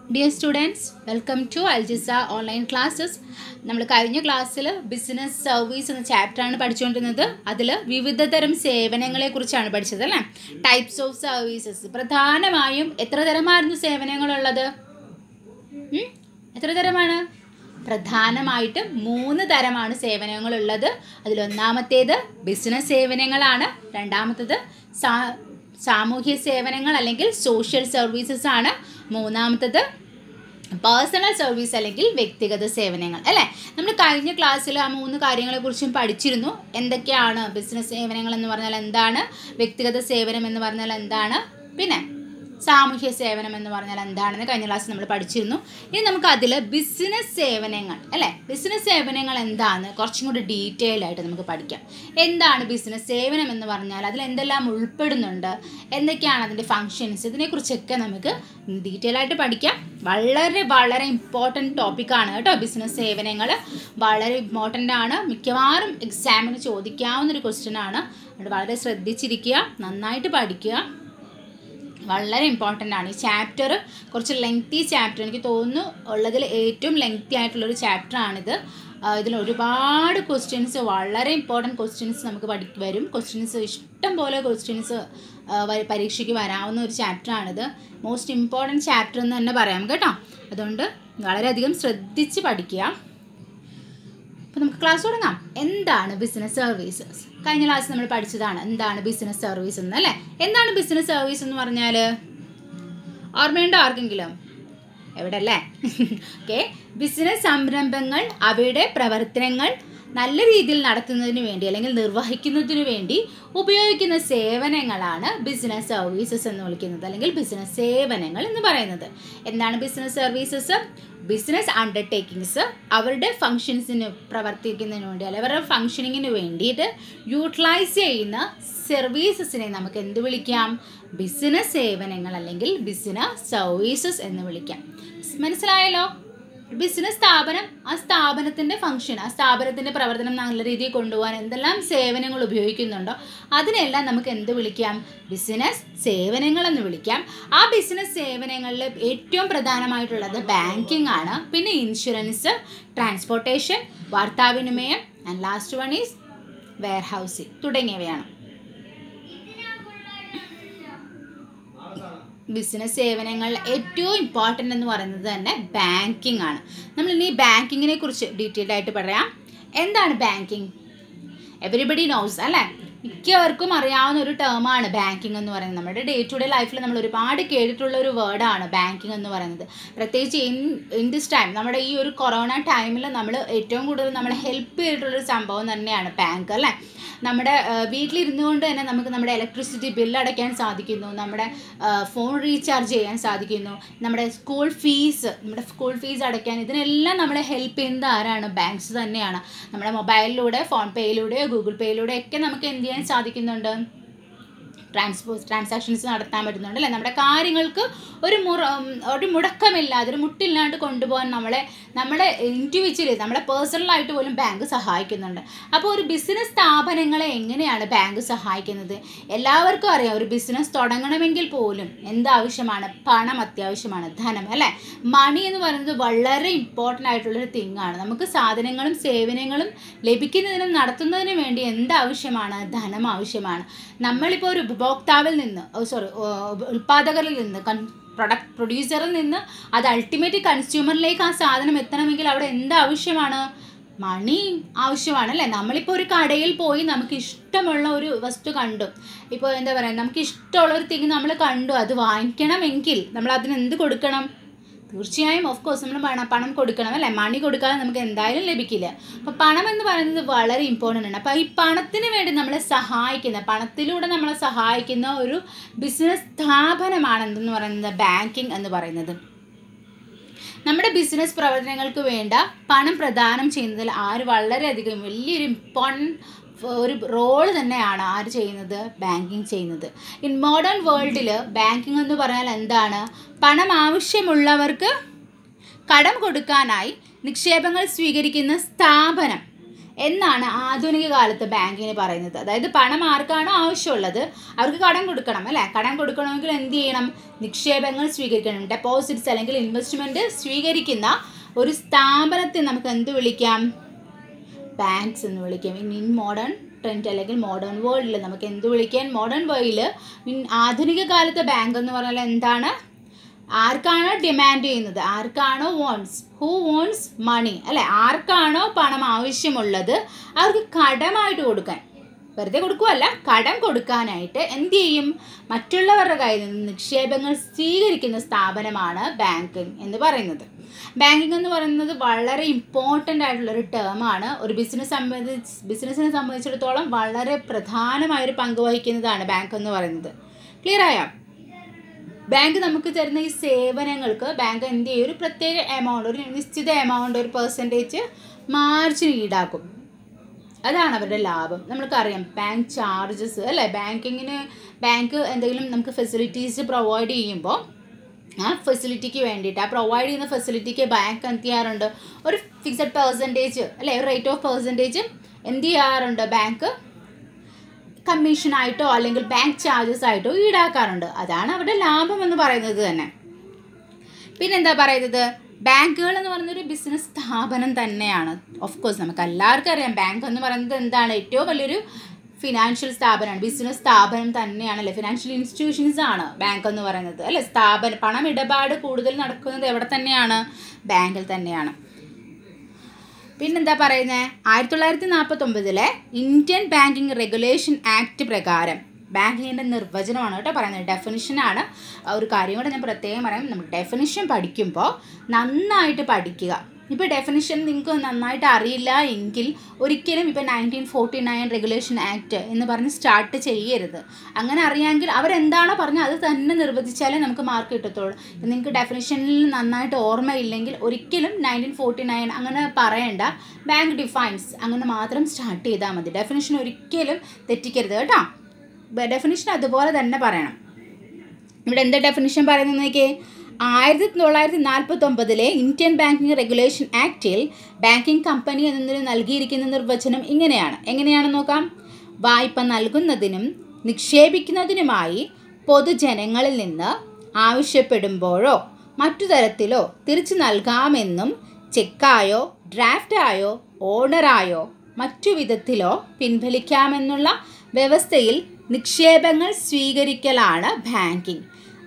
Dear students, welcome to Aljiza online classes. നമ്മൾ കഴിഞ്ഞ ക്ലാസ്സിൽ ബിസിനസ് സർവീസ് എന്ന ചാപ്റ്ററാണ് പഠിച്ചുകൊണ്ടിരുന്നത്. അതിൽ വിവിധ തരം സേവനങ്ങളെക്കുറിച്ചാണ് പഠിച്ചത് അല്ലേ? Types of services. പ്രധാനമായും എത്ര തരമായിരുന്നു സേവനങ്ങളുള്ളത്? എത്ര തരമാണ്? പ്രധാനമായിട്ട് 3 തരമാണ് സേവനങ്ങളുള്ളത്. അതിലൊന്നാമത്തേത് ബിസിനസ് സേവനങ്ങളാണ്. രണ്ടാമത്തേത് സാമൂഹ്യ സേവനങ്ങൾ അല്ലെങ്കിൽ സോഷ്യൽ സർവീസസ് ആണ്. മൂന്നാമത്തേത് പേഴ്സണൽ സർവീസ് അല്ലെങ്കിൽ വ്യക്തിഗത സേവനങ്ങൾ അല്ലേ? നമ്മൾ കഴിഞ്ഞ ക്ലാസ്സിൽ ആ 3 കാര്യങ്ങളെക്കുറിച്ചും പഠിച്ചിരുന്നു. എന്തൊക്കെയാണ് ബിസിനസ് സേവനങ്ങൾ എന്ന് പറഞ്ഞാൽ എന്താണ്, വ്യക്തിഗത സേവനം എന്ന് പറഞ്ഞാൽ എന്താണ്, പിന്നെ സാമൂഹ്യ സേവനം എന്ന് പറഞ്ഞാൽ എന്താണെന്ന് കഴിഞ്ഞ ക്ലാസ്സിൽ നമ്മൾ പഠിച്ചിരുന്നു. ഇനി നമുക്ക് അതിൽ ബിസിനസ് സേവനങ്ങൾ അല്ലേ, ബിസിനസ് സേവനങ്ങൾ എന്താണെന്ന് കുറച്ചും കൂടി ഡീറ്റെയിൽ ആയിട്ട് നമുക്ക് പഠിക്കാം. എന്താണ് ബിസിനസ് സേവനം എന്ന് പറഞ്ഞാൽ അതിൽ എന്തെല്ലാം ഉൾപ്പെടുന്നുണ്ട്, എന്തൊക്കെയാണ് അതിൻ്റെ ഫങ്ഷൻസ്, ഇതിനെക്കുറിച്ചൊക്കെ നമുക്ക് ഡീറ്റെയിൽ ആയിട്ട് പഠിക്കാം. വളരെ വളരെ ഇമ്പോർട്ടൻറ്റ് ടോപ്പിക്കാണ് കേട്ടോ ബിസിനസ് സേവനങ്ങൾ. വളരെ ഇമ്പോർട്ടൻ്റ് ആണ്, മിക്കവാറും എക്സാമിന് ചോദിക്കാവുന്നൊരു ക്വസ്റ്റ്യനാണ്. അതുകൊണ്ട് വളരെ ശ്രദ്ധിച്ചിരിക്കുക, നന്നായിട്ട് പഠിക്കുക. വളരെ ഇമ്പോർട്ടൻ്റ് ആണ് ഈ ചാപ്റ്റർ. കുറച്ച് ലെങ്തി ചാപ്റ്റർ, എനിക്ക് തോന്നുന്നു ഉള്ളതിൽ ഏറ്റവും ലെങ്തി ആയിട്ടുള്ളൊരു ചാപ്റ്ററാണിത്. ഇതിൽ ഒരുപാട് ക്വസ്റ്റ്യൻസ്, വളരെ ഇമ്പോർട്ടൻറ്റ് ക്വസ്റ്റ്യൻസ് നമുക്ക് വരും. ക്വസ്റ്റ്യൻസ് ഇഷ്ടം പോലെ ക്വസ്റ്റ്യൻസ് പരീക്ഷയ്ക്ക് വരാവുന്ന ഒരു ചാപ്റ്ററാണിത്. മോസ്റ്റ് ഇമ്പോർട്ടൻറ്റ് ചാപ്റ്റർ എന്ന് തന്നെ പറയാം കേട്ടോ. അതുകൊണ്ട് വളരെയധികം ശ്രദ്ധിച്ച് പഠിക്കുക. അപ്പോൾ നമുക്ക് ക്ലാസ് തുടങ്ങാം. എന്താണ് ബിസിനസ് സർവീസസ്? കഴിഞ്ഞ ക്ലാസ് നമ്മൾ പഠിച്ചതാണ് എന്താണ് ബിസിനസ് സർവീസ് എന്ന് അല്ലേ? എന്താണ് ബിസിനസ് സർവീസ് എന്ന് പറഞ്ഞാൽ ഓർമ്മയുണ്ടോ ആർക്കെങ്കിലും? എവിടെ അല്ലേ? ഓക്കെ, ബിസിനസ് സംരംഭങ്ങൾ അവയുടെ പ്രവർത്തനങ്ങൾ നല്ല രീതിയിൽ നടത്തുന്നതിന് വേണ്ടി അല്ലെങ്കിൽ നിർവഹിക്കുന്നതിന് വേണ്ടി ഉപയോഗിക്കുന്ന സേവനങ്ങളാണ് ബിസിനസ് സർവീസസ് എന്ന് വിളിക്കുന്നത്, അല്ലെങ്കിൽ ബിസിനസ് സേവനങ്ങൾ എന്ന് പറയുന്നത്. എന്താണ് ബിസിനസ് സർവീസസ്? ബിസിനസ് അണ്ടർടേക്കിങ്സ് അവരുടെ ഫങ്ഷൻസിന് പ്രവർത്തിക്കുന്നതിന് വേണ്ടി അല്ലെങ്കിൽ അവരുടെ ഫങ്ഷനിങ്ങിന് വേണ്ടിയിട്ട് യൂട്ടിലൈസ് ചെയ്യുന്ന സർവീസസിനെ നമുക്ക് എന്ത് വിളിക്കാം? ബിസിനസ് സേവനങ്ങൾ അല്ലെങ്കിൽ ബിസിനസ് സർവീസസ് എന്ന് വിളിക്കാം. മനസ്സിലായല്ലോ? ബിസിനസ് സ്ഥാപനം, ആ സ്ഥാപനത്തിൻ്റെ ഫംഗ്ഷൻ, ആ സ്ഥാപനത്തിൻ്റെ പ്രവർത്തനം നല്ല രീതിയിൽ കൊണ്ടുപോകാൻ എന്തെല്ലാം സേവനങ്ങൾ ഉപയോഗിക്കുന്നുണ്ടോ അതിനെല്ലാം നമുക്ക് എന്ത് വിളിക്കാം? ബിസിനസ് സേവനങ്ങൾ എന്ന് വിളിക്കാം. ആ ബിസിനസ് സേവനങ്ങളിൽ ഏറ്റവും പ്രധാനമായിട്ടുള്ളത് ബാങ്കിങ് ആണ്, പിന്നെ ഇൻഷുറൻസ്, ട്രാൻസ്പോർട്ടേഷൻ, വാർത്താവിനിമയം, and last one is warehousing തുടങ്ങിയവയാണ്. ബിസിനസ് സേവനങ്ങൾ ഏറ്റവും ഇമ്പോർട്ടൻ്റ് എന്ന് പറയുന്നത് തന്നെ ബാങ്കിങ് ആണ്. നമ്മളിനി ബാങ്കിങ്ങിനെ കുറിച്ച് ഡീറ്റെയിൽഡ് ആയിട്ട് പറയാം. എന്താണ് ബാങ്കിങ്? എവരിബഡി നോസ് അല്ലേ? മിക്കവർക്കും അറിയാവുന്ന ഒരു ടേമാണ് ബാങ്കിങ് എന്ന് പറയുന്നത്. നമ്മുടെ ഡേ ടു ഡേ ലൈഫിൽ നമ്മൾ ഒരുപാട് കേട്ടിട്ടുള്ള ഒരു വേർഡാണ് ബാങ്കിങ് എന്ന് പറയുന്നത്. പ്രത്യേകിച്ച് ഇൻ ദിസ് ടൈം, നമ്മുടെ ഈ ഒരു കൊറോണ ടൈമിൽ നമ്മൾ ഏറ്റവും കൂടുതൽ നമ്മളെ ഹെൽപ്പ് ചെയ്തിട്ടുള്ളൊരു സംഭവം തന്നെയാണ് ബാങ്ക് അല്ലേ? നമ്മുടെ വീട്ടിലിരുന്നു കൊണ്ട് തന്നെ നമുക്ക് നമ്മുടെ ഇലക്ട്രിസിറ്റി ബില്ല് അടയ്ക്കാൻ സാധിക്കുന്നു, നമ്മുടെ ഫോൺ റീചാർജ് ചെയ്യാൻ സാധിക്കുന്നു, നമ്മുടെ സ്കൂൾ ഫീസ് അടയ്ക്കാൻ, ഇതിനെല്ലാം നമ്മളെ ഹെൽപ്പ് ചെയ്യുന്നത് ആരാണ്? ബാങ്ക്സ് തന്നെയാണ്. നമ്മുടെ മൊബൈലിലൂടെ, ഫോൺ പേയിലൂടെയോ ഗൂഗിൾ പേയിലൂടെ ഒക്കെ നമുക്ക് എന്ത് ചെയ്യാൻ സാധിക്കുന്നുണ്ട്? ട്രാൻസാക്ഷൻസ് നടത്താൻ പറ്റുന്നുണ്ട് അല്ലേ? നമ്മുടെ കാര്യങ്ങൾക്ക് ഒരു മുടക്കമില്ലാതെ, ഒരു മുട്ടില്ലാണ്ട് കൊണ്ടുപോകാൻ നമ്മുടെ ഇൻഡിവിജ്വലി, നമ്മുടെ പേഴ്സണലായിട്ട് പോലും ബാങ്ക് സഹായിക്കുന്നുണ്ട്. അപ്പോൾ ഒരു ബിസിനസ് സ്ഥാപനങ്ങളെ എങ്ങനെയാണ് ബാങ്ക് സഹായിക്കുന്നത്? എല്ലാവർക്കും അറിയാം, ഒരു ബിസിനസ് തുടങ്ങണമെങ്കിൽ പോലും എന്താവശ്യമാണ്? പണം അത്യാവശ്യമാണ്, ധനം അല്ലേ? മണി എന്ന് പറയുന്നത് വളരെ ഇമ്പോർട്ടൻ്റ് ആയിട്ടുള്ളൊരു തിങ്ങാണ്. നമുക്ക് സാധനങ്ങളും സേവനങ്ങളും ലഭിക്കുന്നതിനും നടത്തുന്നതിനും വേണ്ടി എന്താവശ്യമാണ്? ധനം ആവശ്യമാണ്. നമ്മളിപ്പോൾ ഒരു ഉപഭോക്താവിൽ നിന്ന് ഉൽപ്പാദകരിൽ നിന്ന്, പ്രൊഡ്യൂസറിൽ നിന്ന് അത് അൾട്ടിമേറ്റ് കൺസ്യൂമറിലേക്ക് ആ സാധനം എത്തണമെങ്കിൽ അവിടെ എന്താവശ്യമാണ്? മണി ആവശ്യമാണ് അല്ലേ? നമ്മളിപ്പോൾ ഒരു കടയിൽ പോയി നമുക്ക് ഇഷ്ടമുള്ള ഒരു വസ്തു കണ്ടു, ഇപ്പോൾ എന്താ പറയുക, നമുക്ക് ഇഷ്ടമുള്ളൊരു തിങ് നമ്മൾ കണ്ടു, അത് വാങ്ങിക്കണമെങ്കിൽ നമ്മൾ അതിന് എന്ത് കൊടുക്കണം? തീർച്ചയായും ഓഫ് കോഴ്സ് നമ്മൾ പണം കൊടുക്കണം അല്ലേ? മണി കൊടുക്കാതെ നമുക്ക് എന്തായാലും ലഭിക്കില്ല. അപ്പോൾ പണം എന്ന് പറയുന്നത് വളരെ ഇമ്പോർട്ടൻ്റ് ആണ്. അപ്പോൾ ഈ പണത്തിന് വേണ്ടി നമ്മളെ സഹായിക്കുന്ന, പണത്തിലൂടെ നമ്മളെ സഹായിക്കുന്ന ഒരു ബിസിനസ് സ്ഥാപനമാണ് എന്തെന്ന് പറയുന്നത്? ബാങ്കിങ് എന്ന് പറയുന്നത്. നമ്മുടെ ബിസിനസ് പ്രവർത്തനങ്ങൾക്ക് വേണ്ട പണം പ്രദാനം ചെയ്യുന്നതിൽ വളരെയധികം വലിയൊരു ഇമ്പോർട്ടൻറ്റ് ഒരു റോള് തന്നെയാണ് ആര് ചെയ്യുന്നത്? ബാങ്കിങ് ചെയ്യുന്നത്. ഇൻ മോഡേൺ വേൾഡിൽ ബാങ്കിങ് എന്ന് പറഞ്ഞാൽ എന്താണ്? പണം ആവശ്യമുള്ളവർക്ക് കടം കൊടുക്കാനായി നിക്ഷേപങ്ങൾ സ്വീകരിക്കുന്ന സ്ഥാപനം എന്നാണ് ആധുനിക കാലത്ത് ബാങ്കിന് പറയുന്നത്. അതായത് പണം ആർക്കാണോ ആവശ്യമുള്ളത് അവർക്ക് കടം കൊടുക്കണം അല്ലേ. കടം കൊടുക്കണമെങ്കിൽ എന്ത് ചെയ്യണം? നിക്ഷേപങ്ങൾ സ്വീകരിക്കണം. ഡെപ്പോസിറ്റ്സ് അല്ലെങ്കിൽ ഇൻവെസ്റ്റ്മെൻറ്റ് സ്വീകരിക്കുന്ന ഒരു സ്ഥാപനത്തെ നമുക്ക് എന്ത് വിളിക്കാം? ബാങ്ക്സ് എന്ന് വിളിക്കാം. ഇൻ മോഡേൺ ട്രെൻഡ് അല്ലെങ്കിൽ മോഡേൺ വേൾഡിൽ നമുക്ക് എന്ത് വിളിക്കാൻ? മോഡേൺ വേൾഡിൽ ആധുനിക കാലത്തെ ബാങ്ക് എന്ന് പറഞ്ഞാൽ എന്താണ്? ആർക്കാണോ ഡിമാൻഡ് ചെയ്യുന്നത്, ആർക്കാണോ ഹൂ വോൺസ് മണി അല്ലേ, ആർക്കാണോ പണം ആവശ്യമുള്ളത് അവർക്ക് കടമായിട്ട് കൊടുക്കാൻ, വെറുതെ കൊടുക്കുകയല്ല, കടം കൊടുക്കാനായിട്ട് എന്ത് ചെയ്യും? മറ്റുള്ളവരുടെ കയ്യിൽ നിന്ന് നിക്ഷേപങ്ങൾ സ്വീകരിക്കുന്ന സ്ഥാപനമാണ് ബാങ്കിങ് എന്ന് പറയുന്നത്. ബാങ്കിങ് എന്ന് പറയുന്നത് വളരെ ഇമ്പോർട്ടൻ്റ് ആയിട്ടുള്ളൊരു ടേമാണ്. ഒരു ബിസിനസ്സിനെ സംബന്ധിച്ചിടത്തോളം വളരെ പ്രധാനമായൊരു പങ്ക് വഹിക്കുന്നതാണ് ബാങ്ക് എന്ന് പറയുന്നത്. ക്ലിയർ ആയോ? ബാങ്ക് നമുക്ക് തരുന്ന ഈ സേവനങ്ങൾക്ക് ബാങ്ക് എന്ത് ചെയ്യും? ഒരു പ്രത്യേക എമൗണ്ട്, ഒരു നിശ്ചിത എമൗണ്ട്, ഒരു പെർസെൻറ്റേജ് മാർജിൻ ഈടാക്കും. അതാണ് അവരുടെ ലാഭം. നമ്മൾക്കറിയാം ബാങ്ക് ചാർജസ് അല്ലേ. ബാങ്ക് എന്തെങ്കിലും നമുക്ക് ഫെസിലിറ്റീസ് പ്രൊവൈഡ് ചെയ്യുമ്പോൾ ആ ഫെസിലിറ്റിക്ക് വേണ്ടിയിട്ട്, ആ പ്രൊവൈഡ് ചെയ്യുന്ന ഫെസിലിറ്റിക്ക് ബാങ്ക് എന്ത് ചെയ്യാറുണ്ട്? ഒരു ഫിക്സഡ് പെർസെൻറ്റേജ് അല്ലേ, ഒരു റേറ്റ് ഓഫ് പെർസെൻറ്റേജ് എന്ത് ചെയ്യാറുണ്ട്? ബാങ്ക് കമ്മീഷനായിട്ടോ അല്ലെങ്കിൽ ബാങ്ക് ചാർജസ് ആയിട്ടോ ഈടാക്കാറുണ്ട്. അതാണ് അവരുടെ ലാഭം എന്ന് പറയുന്നത് തന്നെ. പിന്നെന്താ പറയുന്നത്? ബാങ്കുകൾ എന്ന് പറയുന്നൊരു ബിസിനസ് സ്ഥാപനം തന്നെയാണ്. ഓഫ് കോഴ്സ് നമുക്ക് എല്ലാവർക്കും അറിയാം ബാങ്ക് എന്ന് പറയുന്നത് എന്താണ്? ഏറ്റവും വലിയൊരു ഫിനാൻഷ്യൽ സ്ഥാപനമാണ്, ബിസിനസ് സ്ഥാപനം തന്നെയാണല്ലേ. ഫിനാൻഷ്യൽ ഇൻസ്റ്റിറ്റ്യൂഷൻസ് ആണ് ബാങ്ക് എന്ന് പറയുന്നത് അല്ലേ. പണം ഇടപാട് കൂടുതൽ നടക്കുന്നത് എവിടെ തന്നെയാണ്? ബാങ്കിൽ തന്നെയാണ്. പിന്നെന്താ പറയുന്നത്? 1949 ഇന്ത്യൻ ബാങ്കിങ് റെഗുലേഷൻ ആക്ട് പ്രകാരം ബാങ്കിങ്ങിൻ്റെ നിർവചനമാണ് കേട്ടോ പറയുന്നത്, ഡെഫിനിഷനാണ്. ഒരു കാര്യം കൂടെ ഞാൻ പ്രത്യേകം പറയാം, നമ്മൾ ഡെഫിനിഷൻ പഠിക്കുമ്പോൾ നന്നായിട്ട് പഠിക്കുക. ഇപ്പോൾ ഡെഫിനിഷൻ നിങ്ങൾക്ക് നന്നായിട്ട് അറിയില്ല എങ്കിൽ ഒരിക്കലും ഇപ്പോൾ 1949 റെഗുലേഷൻ ആക്ട് എന്ന് പറഞ്ഞ് സ്റ്റാർട്ട് ചെയ്യരുത്. അങ്ങനെ അറിയാമെങ്കിൽ അവരെന്താണോ പറഞ്ഞത് അത് തന്നെ നിർവചിച്ചാലേ നമുക്ക് മാർക്ക് കിട്ടത്തുള്ളൂ. നിങ്ങൾക്ക് ഡെഫിനിഷനിൽ നന്നായിട്ട് ഓർമ്മയില്ലെങ്കിൽ ഒരിക്കലും 1949 അങ്ങനെ പറയണ്ട. ബാങ്ക് ഡിഫൈൻസ് അങ്ങനെ മാത്രം സ്റ്റാർട്ട് ചെയ്താൽ മതി. ഡെഫിനിഷൻ ഒരിക്കലും തെറ്റിക്കരുത് കേട്ടോ. ഡെഫിനിഷൻ അതുപോലെ തന്നെ പറയണം. ഇവിടെ എന്താ ഡെഫിനിഷൻ പറയുന്നതെന്നൊക്കെ? 1949 ഇന്ത്യൻ ബാങ്കിങ് റെഗുലേഷൻ ആക്റ്റിൽ ബാങ്കിങ് കമ്പനി എന്നതിന് നൽകിയിരിക്കുന്ന നിർവചനം എങ്ങനെയാണെന്ന് നോക്കാം. വായ്പ നൽകുന്നതിനും നിക്ഷേപിക്കുന്നതിനുമായി പൊതുജനങ്ങളിൽ നിന്ന് ആവശ്യപ്പെടുമ്പോഴോ മറ്റു തരത്തിലോ തിരിച്ചു നൽകാമെന്നും ചെക്കായോ ഡ്രാഫ്റ്റായോ ഓർഡറായോ മറ്റു വിധത്തിലോ പിൻവലിക്കാമെന്നുള്ള വ്യവസ്ഥയിൽ നിക്ഷേപങ്ങൾ സ്വീകരിക്കലാണ് banking.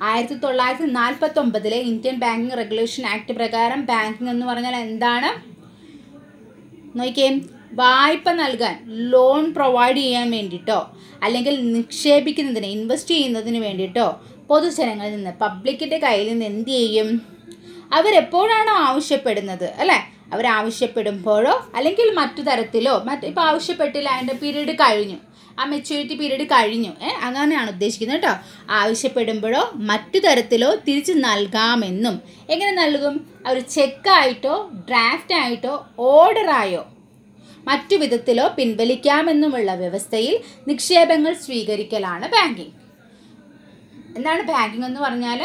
1949 Indian banking regulation act പ്രകാരം ബാങ്കിങ് എന്ന് പറഞ്ഞാൽ എന്താണ്? നോക്കിയേ, വായ്പ നൽകാൻ, ലോൺ പ്രൊവൈഡ് ചെയ്യാൻ വേണ്ടിയിട്ടോ അല്ലെങ്കിൽ നിക്ഷേപിക്കുന്നതിന്, ഇൻവെസ്റ്റ് ചെയ്യുന്നതിന് വേണ്ടിയിട്ടോ പൊതുജനങ്ങളിൽ നിന്ന്, പബ്ലിക്കിൻ്റെ കയ്യിൽ നിന്ന് എന്ത് ചെയ്യും? അവരെപ്പോഴാണോ ആവശ്യപ്പെടുന്നത് അല്ലേ, അവരാവശ്യപ്പെടുമ്പോഴോ അല്ലെങ്കിൽ മറ്റു തരത്തിലോ, ഇപ്പോൾ ആവശ്യപ്പെട്ടില്ല, അതിൻ്റെ പീരീഡ് കഴിഞ്ഞു, ആ മെച്യൂരിറ്റി പീരീഡ് കഴിഞ്ഞു, അങ്ങനെയാണ് ഉദ്ദേശിക്കുന്നത് കേട്ടോ. ആവശ്യപ്പെടുമ്പോഴോ മറ്റു തരത്തിലോ തിരിച്ച് നൽകാമെന്നും. എങ്ങനെ നൽകും? അവർ ചെക്കായിട്ടോ ഡ്രാഫ്റ്റായിട്ടോ ഓർഡറായോ മറ്റു വിധത്തിലോ പിൻവലിക്കാമെന്നുമുള്ള വ്യവസ്ഥയിൽ നിക്ഷേപങ്ങൾ സ്വീകരിക്കലാണ് ബാങ്കിങ്. എന്താണ് ബാങ്കിങ് എന്ന് പറഞ്ഞാൽ?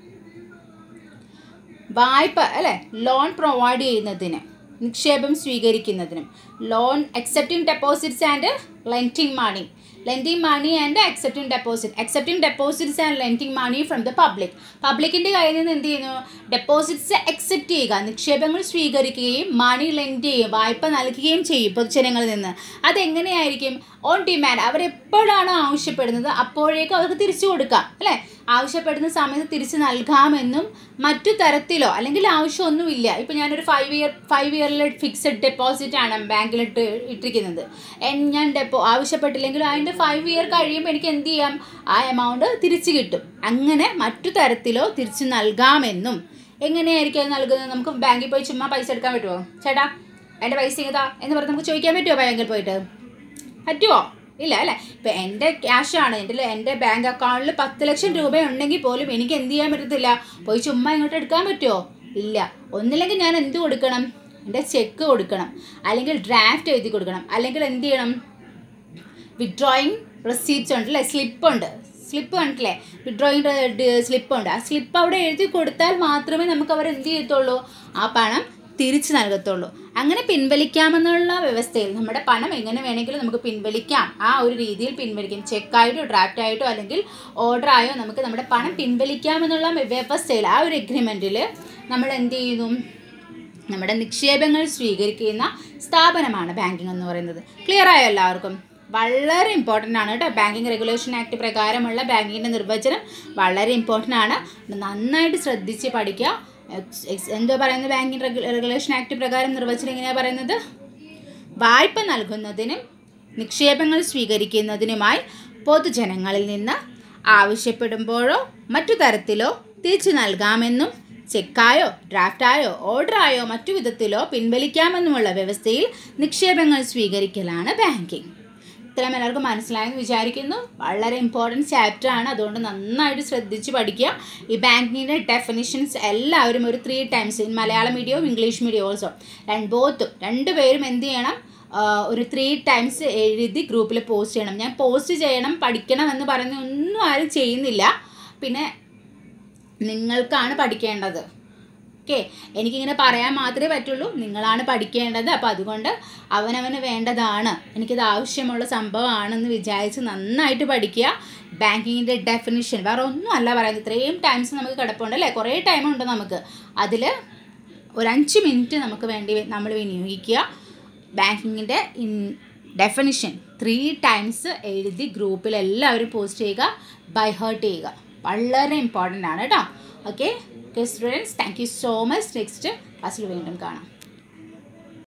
വായ്പ അല്ലേ, ലോൺ പ്രൊവൈഡ് ചെയ്യുന്നതിന്, നിക്ഷേപം സ്വീകരിക്കുന്നതിനും, loan accepting deposits and lending money and accepting deposits and lending money from the പബ്ലിക്കിൻ്റെ കയ്യിൽ നിന്ന് എന്ത് ചെയ്യുന്നു? ഡെപ്പോസിറ്റ്സ് അക്സെപ്റ്റ് ചെയ്യുക, നിക്ഷേപങ്ങൾ സ്വീകരിക്കുകയും മണി ലെൻഡ് ചെയ്യുകയും വായ്പ നൽകുകയും ചെയ്യും പൊതുജനങ്ങളിൽ നിന്ന്. അതെങ്ങനെയായിരിക്കും? On demand. അവരെപ്പോഴാണോ ആവശ്യപ്പെടുന്നത് അപ്പോഴേക്കും അവർക്ക് തിരിച്ചു കൊടുക്കാം അല്ലേ. ആവശ്യപ്പെടുന്ന സമയത്ത് തിരിച്ച് നൽകാമെന്നും മറ്റു തരത്തിലോ, അല്ലെങ്കിൽ ആവശ്യമൊന്നുമില്ല, ഇപ്പോൾ ഞാനൊരു 5 ഇയറിലെ ഫിക്സഡ് ഡെപ്പോസിറ്റാണ് ബാങ്കിൽ ഇട്ടിരിക്കുന്നത്, ഞാൻ ആവശ്യപ്പെട്ടില്ലെങ്കിലും അതിൻ്റെ 5 ഇയർ കഴിയുമ്പോൾ എനിക്ക് എന്ത് ചെയ്യാം? ആ എമൗണ്ട് തിരിച്ച് കിട്ടും. അങ്ങനെ മറ്റു തരത്തിലോ തിരിച്ച് നൽകാമെന്നും. എങ്ങനെയായിരിക്കും അത് നൽകുന്നത്? നമുക്ക് ബാങ്കിൽ പോയി ചുമ്മാ പൈസ എടുക്കാൻ പറ്റുമോ? ചേട്ടാ എൻ്റെ പൈസ ഇതാ എന്ന് പറഞ്ഞ് നമുക്ക് ചോദിക്കാൻ പറ്റുമോ ബാങ്കിൽ പോയിട്ട്? പറ്റുമോ? ഇല്ല അല്ലേ. ഇപ്പം എൻ്റെ ക്യാഷാണ്, എൻ്റെ ബാങ്ക് അക്കൗണ്ടിൽ 10 ലക്ഷം രൂപ ഉണ്ടെങ്കിൽ പോലും എനിക്ക് എന്ത് ചെയ്യാൻ പറ്റത്തില്ല, പോയി ചുമ്മാ ഇങ്ങോട്ട് എടുക്കാൻ പറ്റുമോ? ഇല്ല. ഒന്നില്ലെങ്കിൽ ഞാൻ എന്ത് കൊടുക്കണം? എൻ്റെ ചെക്ക് കൊടുക്കണം, അല്ലെങ്കിൽ ഡ്രാഫ്റ്റ് എഴുതി കൊടുക്കണം, അല്ലെങ്കിൽ എന്ത് ചെയ്യണം? വിഡ്രോയിങ് റെസീപ്റ്റ്സ് ഉണ്ടല്ലേ, സ്ലിപ്പ് കണ്ടില്ലേ, വിഡ്രോയിങ് സ്ലിപ്പ് ഉണ്ട്. ആ സ്ലിപ്പ് അവിടെ എഴുതി കൊടുത്താൽ മാത്രമേ നമുക്ക് അവർ എന്ത് ചെയ്യത്തുള്ളൂ? ആ പണം തിരിച്ചു നൽകത്തുള്ളൂ. അങ്ങനെ പിൻവലിക്കാമെന്നുള്ള വ്യവസ്ഥയിൽ നമ്മുടെ പണം എങ്ങനെ വേണമെങ്കിലും നമുക്ക് പിൻവലിക്കാം, ആ ഒരു രീതിയിൽ പിൻവലിക്കാം. ചെക്കായിട്ടോ ഡ്രാഫ്റ്റ് ആയിട്ടോ അല്ലെങ്കിൽ ഓർഡറായോ നമുക്ക് നമ്മുടെ പണം പിൻവലിക്കാമെന്നുള്ള വ്യവസ്ഥയിൽ ആ ഒരു എഗ്രിമെൻറ്റിൽ നമ്മൾ എന്ത് ചെയ്യുന്നു, നമ്മുടെ നിക്ഷേപങ്ങൾ സ്വീകരിക്കുന്ന സ്ഥാപനമാണ് ബാങ്കിങ് എന്ന് പറയുന്നത്. ക്ലിയർ ആയോ എല്ലാവർക്കും? വളരെ ഇമ്പോർട്ടൻ്റ് ആണ് കേട്ടോ. ബാങ്കിങ് റെഗുലേഷൻ ആക്ട് പ്രകാരമുള്ള ബാങ്കിങ്ങിൻ്റെ നിർവചനം വളരെ ഇമ്പോർട്ടൻ്റ് ആണ്. നന്നായിട്ട് ശ്രദ്ധിച്ച് പഠിക്കുക. എന്തോ പറയുന്നത്, ബാങ്കിങ് റെഗുലേഷൻ ആക്ട് പ്രകാരം നിർവചനം എങ്ങനെയാണ് പറയുന്നത്? വായ്പ നൽകുന്നതിനും നിക്ഷേപങ്ങൾ സ്വീകരിക്കുന്നതിനുമായി പൊതുജനങ്ങളിൽ നിന്ന് ആവശ്യപ്പെടുമ്പോഴോ മറ്റു തരത്തിലോ തിരിച്ചു നൽകാമെന്നും ചെക്കായോ ഡ്രാഫ്റ്റായോ ഓർഡറായോ മറ്റു വിധത്തിലോ പിൻവലിക്കാമെന്നുമുള്ള വ്യവസ്ഥയിൽ നിക്ഷേപങ്ങൾ സ്വീകരിക്കലാണ് ബാങ്കിങ്. ഇത്രയും എല്ലാവർക്കും മനസ്സിലായെന്ന് വിചാരിക്കുന്നു. വളരെ ഇമ്പോർട്ടൻറ്റ് ചാപ്റ്റർ ആണ്, അതുകൊണ്ട് നന്നായിട്ട് ശ്രദ്ധിച്ച് പഠിക്കുക. ഈ ബാങ്കിങ്ങിൻ്റെ ഡെഫിനിഷൻസ് എല്ലാവരും ഒരു 3 times ഇൻ മലയാളം മീഡിയവും ഇംഗ്ലീഷ് മീഡിയം ഓൾസോ രണ്ടുപേരും എന്ത് ചെയ്യണം, ഒരു 3 times എഴുതി ഗ്രൂപ്പിൽ പോസ്റ്റ് ചെയ്യണം. ഞാൻ പോസ്റ്റ് ചെയ്യണം പഠിക്കണം എന്ന് പറഞ്ഞ് ഒന്നും ആരും ചെയ്യുന്നില്ല. പിന്നെ നിങ്ങൾക്കാണ് പഠിക്കേണ്ടത്. ഓക്കെ, എനിക്കിങ്ങനെ പറയാൻ മാത്രമേ പറ്റുള്ളൂ, നിങ്ങളാണ് പഠിക്കേണ്ടത്. അപ്പോൾ അതുകൊണ്ട് അവനവന് വേണ്ടതാണ്, എനിക്കിത് ആവശ്യമുള്ള സംഭവമാണെന്ന് വിചാരിച്ച് നന്നായിട്ട് പഠിക്കുക. ബാങ്കിങ്ങിൻ്റെ ഡെഫിനിഷൻ വേറെ ഒന്നും അല്ല പറയുന്നത്. ഇത്രയും ടൈംസ് നമുക്ക് കിടപ്പുണ്ട് അല്ലേ, കുറേ ടൈമുണ്ട് നമുക്ക്. അതിൽ ഒരു 5 minute നമുക്ക് വേണ്ടി നമ്മൾ വിനിയോഗിക്കുക. ബാങ്കിങ്ങിൻ്റെ ഡെഫിനിഷൻ 3 times എഴുതി ഗ്രൂപ്പിൽ എല്ലാവരും പോസ്റ്റ് ചെയ്യുക, ബൈ ഹാർട്ട് ചെയ്യുക. വളരെ ഇമ്പോർട്ടൻ്റ് ആണ് കേട്ടോ. Okay students, thank you so much. Next ക്ലാസ്സിൽ വീണ്ടും കാണാം.